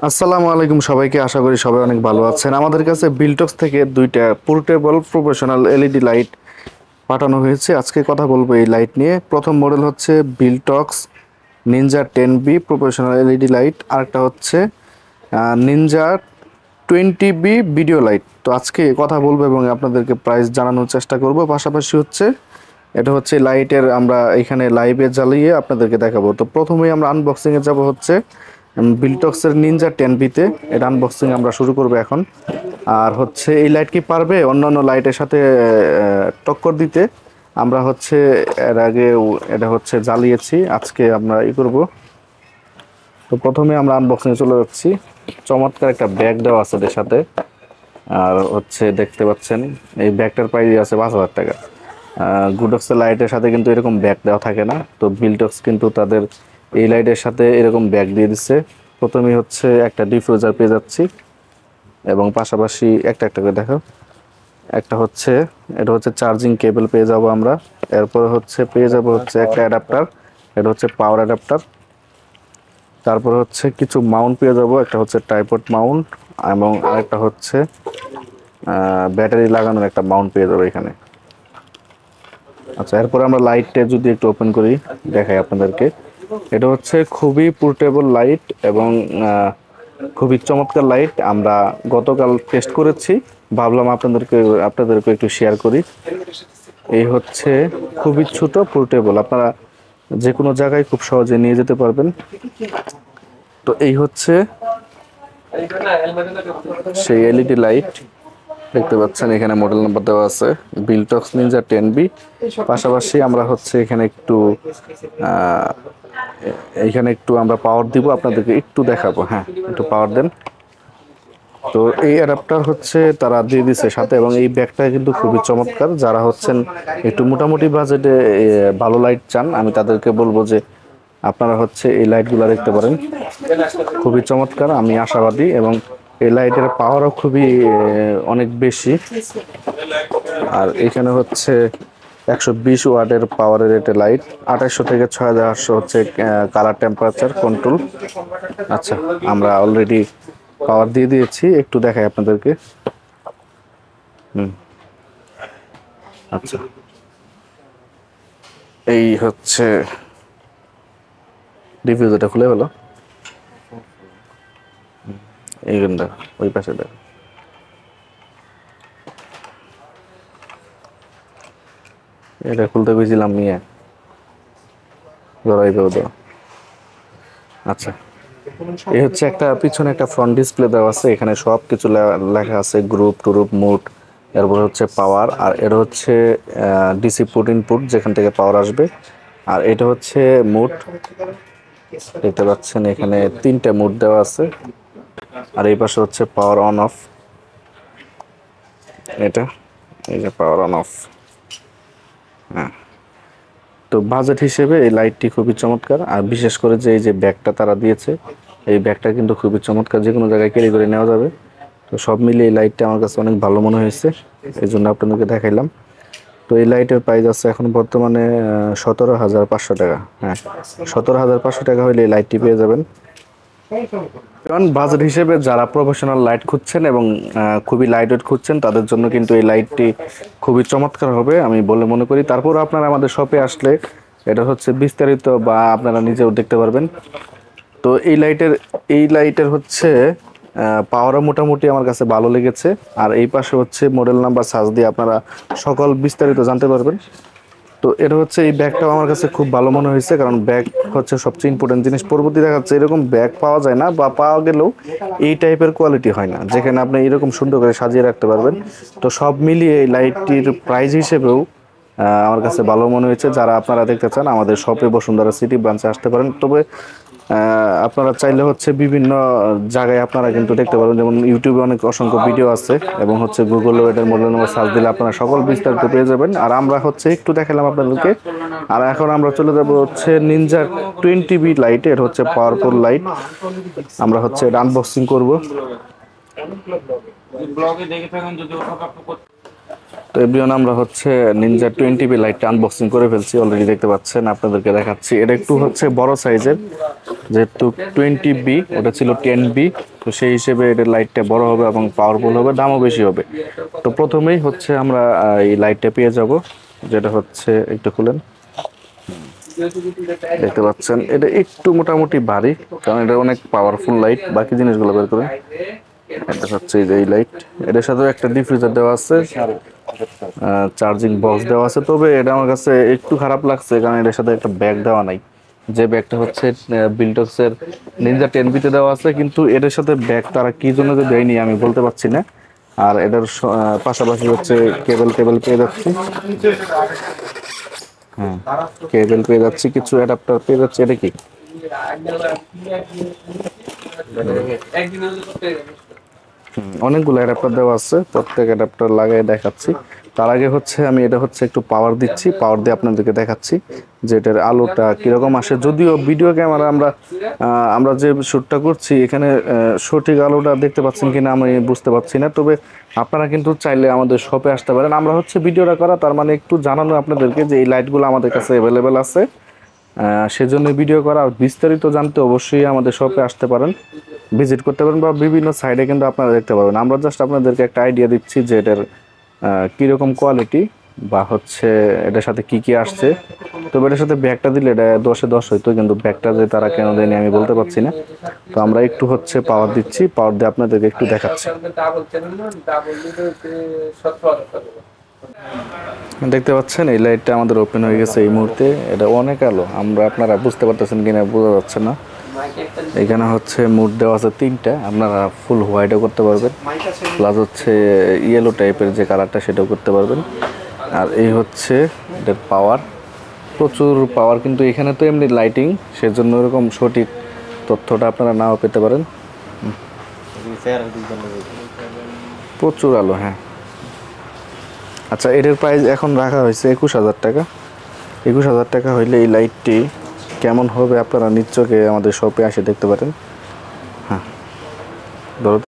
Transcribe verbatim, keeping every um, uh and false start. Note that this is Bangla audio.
আসসালামু আলাইকুম সবাইকে, আশা করি সবাই অনেক ভালো আছেন। আমাদের কাছে বিলটক্স থেকে দুইটা পোর্টেবল প্রফেশনাল এলইডি লাইট পাঠানো হয়েছে। আজকে কথা বলবো এই লাইট নিয়ে। প্রথম মডেল হচ্ছে Viltrox Ninja ten B professional LED light, আরেকটা হচ্ছে Ninja twenty B video light. তো আজকে কথা বলবো এবং আপনাদেরকে প্রাইস জানানোর চেষ্টা করব। পাশাপাশি হচ্ছে এটা হচ্ছে লাইটের আমরা এখানে লাইভে জ্বালিয়ে আপনাদেরকে দেখাবো। তো প্রথমেই আমরা আনবক্সিংয়ে যাব হচ্ছে বিলটক্সের নিনজা টেন বিতে। এটা আনবক্সিং আমরা শুরু করব এখন। আর হচ্ছে এই লাইট কি পারবে অন্যান্য লাইটের সাথে টক্কর দিতে? আমরা হচ্ছে এর আগে এটা হচ্ছে জ্বালিয়েছি, আজকে আমরা ই করব। তো প্রথমে আমরা আনবক্সিংয়ে চলে যাচ্ছি। চমৎকার একটা ব্যাগ দেওয়া আছে এর সাথে। আর হচ্ছে দেখতে পাচ্ছেন এই ব্যাগটার প্রাইস আছে পাঁচ হাজার টাকা। গুডক্সের লাইটের সাথে কিন্তু এরকম ব্যাগ দেওয়া থাকে না, তো বিলটক্স কিন্তু তাদের এই লাইটের সাথে এরকম ব্যাগ দিয়ে দিচ্ছে। প্রথমেই হচ্ছে একটা ডিফিউজার পেয়ে যাচ্ছি এবং পাশাপাশি একটা একটা করে দেখো, একটা হচ্ছে এটা হচ্ছে চার্জিং কেবল পেয়ে যাব আমরা। এরপরে হচ্ছে পেয়ে যাব হচ্ছে একটা অ্যাডাপ্টার, এটা হচ্ছে পাওয়ার অ্যাডাপ্টার। তারপরে হচ্ছে কিছু মাউন্ট পেয়ে যাব, একটা হচ্ছে ট্রাইপড মাউন্ট এবং আরেকটা হচ্ছে ব্যাটারি লাগানোর একটা মাউন্ট পেয়ে যাবো এখানে। আচ্ছা, এরপরে আমরা লাইটটা যদি একটু ওপেন করি দেখাই আপনাদেরকে। এটা হচ্ছে খুবই পোর্টেবল লাইট এবং খুবই চমৎকার লাইট। আমরা গতকাল টেস্ট করেছি, ভাবলাম আপনাদেরকে আপনাদেরকে একটু শেয়ার করি। এই হচ্ছে খুবই ছোট পোর্টেবল, আপনারা যে কোনো জায়গায় খুব সহজে নিয়ে যেতে পারবেন। তো এই হচ্ছে সেই এলইডি লাইট, দেখতে পাচ্ছেন এখানে মডেল নাম্বার দেওয়া আছে বিলটক্স নিনজা টেন বি। পাশাপাশি আমরা হচ্ছে এখানে একটু এইখানে একটু আমরা পাওয়ার দিব, আপনাদেরকে একটু দেখাবো। হ্যাঁ, একটু পাওয়ার দেন। তো এই অ্যাডাপ্টার হচ্ছে তারা দিয়ে দিচ্ছে সাথে, এবং এই ব্যাগটা কিন্তু খুবই চমৎকার। যারা হচ্ছেন একটু মোটামুটি বাজেটে ভালো লাইট চান, আমি তাদেরকে বলবো যে আপনারা হচ্ছে এই লাইটগুলো দেখতে পারেন, খুবই চমৎকার। আমি আশাবাদী এবং এই লাইটের পাওয়ারও খুবই অনেক বেশি। আর এখানে হচ্ছে একশো বিশ ওয়াটের পাওয়ারের এটা লাইট, আঠাশশো থেকে ছয় হাজার আটশো হচ্ছে কালার টেম্পারেচার কন্ট্রোল। আচ্ছা, আমরা অলরেডি পাওয়ার দিয়ে দিয়েছি, একটু দেখাই আপনাদেরকে। হুম, আচ্ছা, এই হচ্ছে ডিফিউজারটা খুলে হলো, এই গেন্দা ওই পাশে দেখ। এটা খুলতে গেছিলাম নিয়ে লড়াই দেবো। আচ্ছা, এই হচ্ছে একটা পিছনে একটা ফ্রন্ট ডিসপ্লে দেওয়া আছে, এখানে সব কিছু লেখা আছে, গ্রুপ টুরুপ মুড, এরপর হচ্ছে পাওয়ার, আর এটা হচ্ছে ডিসি পুট ইনপুট যেখান থেকে পাওয়ার আসবে। আর এটা হচ্ছে মুড, দেখতে পাচ্ছেন এখানে তিনটা মুড দেওয়া আছে। আর এই পাশে হচ্ছে পাওয়ার অন অফ, এটা এই যে পাওয়ার অন অফ। হ্যাঁ, তো বাজেট হিসেবে এই লাইটটি খুবই চমৎকার। আর বিশেষ করে যে এই যে ব্যাগটা তারা দিয়েছে, এই ব্যাগটা কিন্তু খুবই চমৎকার, যে কোনো জায়গায় ক্যারি করে নেওয়া যাবে। তো সব মিলিয়ে এই লাইটটা আমার কাছে অনেক ভালো মনে হয়েছে, এই জন্য আপনাদেরকে দেখাইলাম। তো এই লাইটের প্রাইস আছে এখন বর্তমানে সতেরো হাজার পাঁচশো টাকা। হ্যাঁ, সতেরো হাজার পাঁচশো টাকা হলে এই লাইটটি পেয়ে যাবেন। কারণ বাজেট হিসেবে যারা প্রফেশনাল লাইট খুঁজছেন এবং খুবই লাইট ওয়েট খুঁজছেন, তাদের জন্য কিন্তু এই লাইটটি খুবই চমৎকার হবে আমি বলে মনে করি। তারপর আপনারা আমাদের শপে আসলে এটা হচ্ছে বিস্তারিত বা আপনারা নিজেও দেখতে পারবেন। তো এই লাইটের এই লাইটের হচ্ছে পাওয়ারও মোটামুটি আমার কাছে ভালো লেগেছে। আর এই পাশে হচ্ছে মডেল নাম্বার সার্চ দিয়ে আপনারা সকল বিস্তারিত জানতে পারবেন। তো এটা হচ্ছে এই ব্যাগটাও আমার কাছে খুব ভালো মনে হয়েছে, কারণ ব্যাগ হচ্ছে সবচেয়ে ইম্পর্টেন্ট জিনিস। পরবর্তী দেখা যাচ্ছে এরকম ব্যাগ পাওয়া যায় না, বা পাওয়া গেলেও এই টাইপের কোয়ালিটি হয় না, যেখানে আপনি এরকম সুন্দর করে সাজিয়ে রাখতে পারবেন। তো সব মিলিয়ে এই লাইটটির প্রাইস হিসেবেও আমার কাছে ভালো মনে হয়েছে। যারা আপনারা দেখতে চান আমাদের শপে বসুন্ধরা সিটি ব্রাঞ্চে আসতে পারেন। তবে আপনারা চাইলে হচ্ছে বিভিন্ন জায়গায় আপনারা কিন্তু দেখতে পারেন, যেমন ইউটিউবে অনেক অসংখ্য ভিডিও আছে এবং হচ্ছে গুগলেও এটার মডেল নম্বর সার্চ দিলে আপনারা সকল বিস্তারিত পেয়ে যাবেন। আর আমরা হচ্ছে একটু দেখালাম আপনাদেরকে। আর এখন আমরা চলে যাব হচ্ছে নিনজা টোয়েন্টি বি লাইট, এটা হচ্ছে পাওয়ারফুল লাইট। আমরা হচ্ছে এটা আনবক্সিং করব। তো এভরিওয়ান আমরা হচ্ছে নিনজা টোয়েন্টি বি লাইটটা আনবক্সিং করে ফেলছি, অলরেডি দেখতে পাচ্ছেন, আপনাদেরকে দেখাচ্ছি। এটা একটু হচ্ছে বড় সাইজের, যেহেতু টোয়েন্টি বি ওটা ছিল টেন বি, তো সেই হিসেবে এটার লাইটটা বড় হবে এবং পাওয়ারফুল হবে, দামও বেশি হবে। তো প্রথমেই হচ্ছে আমরা এই লাইটটা পেয়ে যাব, যেটা হচ্ছে একটু খুলেন, দেখতে পাচ্ছেন এটা একটু মোটামুটি ভারী, কারণ এটা অনেক পাওয়ারফুল লাইট। বাকি জিনিসগুলো বের করেন। এটা হচ্ছে এই যে এই লাইট, এটার সাথে একটা ডিফিউজার দেওয়া আছে, চার্জিং বক্স দেওয়া আছে। তবে এটা আমার কাছে একটু খারাপ লাগছে, কারণ এটার সাথে একটা ব্যাগ দেওয়া নাই। যে ব্যাগটা হচ্ছে বিল্টক্সের নিনজা টেন বিতে দেওয়া আছে, কিন্তু এটার সাথে ব্যাগ তারা কি জন্য যে দেয়নি আমি বলতে পারছি না। আর এটার পাশাপাশি হচ্ছে কেবল কেবল পেয়ে যাচ্ছি, হ্যাঁ কেবল পেয়ে যাচ্ছি, কিছু অ্যাডাপ্টার পেয়ে যাচ্ছি। এটা কি অনেকগুলো অ্যাডাপ্টার দেওয়া আছে, প্রত্যেক অ্যাডাপ্টার লাগাই দেখাচ্ছি। তার আগে হচ্ছে আমি এটা হচ্ছে একটু পাওয়ার দিচ্ছি, পাওয়ার দিয়ে আপনাদেরকে দেখাচ্ছি যে এটার আলোটা কীরকম আসে। যদিও ভিডিও ক্যামেরা আমরা আমরা যে শ্যুটটা করছি এখানে সঠিক আলোটা দেখতে পাচ্ছেন কিনা আমি বুঝতে পারছি না। তবে আপনারা কিন্তু চাইলে আমাদের শপে আসতে পারেন। আমরা হচ্ছে ভিডিওটা করা, তার মানে একটু জানানো আপনাদেরকে যে এই লাইটগুলো আমাদের কাছে অ্যাভেলেবেল আছে, সেজন্য ভিডিও করা। বিস্তারিত জানতে অবশ্যই আমাদের শপে আসতে পারেন, ভিজিট করতে পারেন, বা বিভিন্ন সাইডে কিন্তু আপনারা দেখতে পারবেন। আমরা জাস্ট আপনাদেরকে একটা আইডিয়া দিচ্ছি যে এটার কীরকম কোয়ালিটি, বা হচ্ছে এটার সাথে কি কি আসছে। তো এটার সাথে ব্যাগটা দিলে এটা দশে দশ হইতো, কিন্তু ব্যাগটা যে তারা কেন দেয়নি আমি বলতে পারছি না। তো আমরা একটু হচ্ছে পাওয়ার দিচ্ছি, পাওয়ার দিয়ে আপনাদেরকে একটু দেখাচ্ছি। দেখতে পাচ্ছেন এই লাইটটা আমাদের ওপেন হয়ে গেছে এই মুহূর্তে। এটা অনেক আলো, আমরা আপনারা বুঝতে পারতেছেন কিনা বোঝা যাচ্ছে না। এখানে হচ্ছে মুড দেওয়া আছে তিনটা, আপনারা ফুল হোয়াইটও করতে পারবেন, প্লাস হচ্ছে ইয়েলো টাইপের যে কালারটা সেটাও করতে পারবেন। আর এই হচ্ছে এটার পাওয়ার, প্রচুর পাওয়ার, কিন্তু এখানে তো এমনি লাইটিং, সেজন্য এরকম সঠিক তথ্যটা আপনারা নাও পেতে পারেন। প্রচুর আলো, হ্যাঁ। আচ্ছা, এটার প্রাইস এখন রাখা হয়েছে একুশ হাজার টাকা। একুশ হাজার টাকা হইলে এই লাইটটি কেমন হবে আপনারা নিশ্চয়ই আমাদের শপে এসে দেখতে পারেন। হ্যাঁ, ধরো।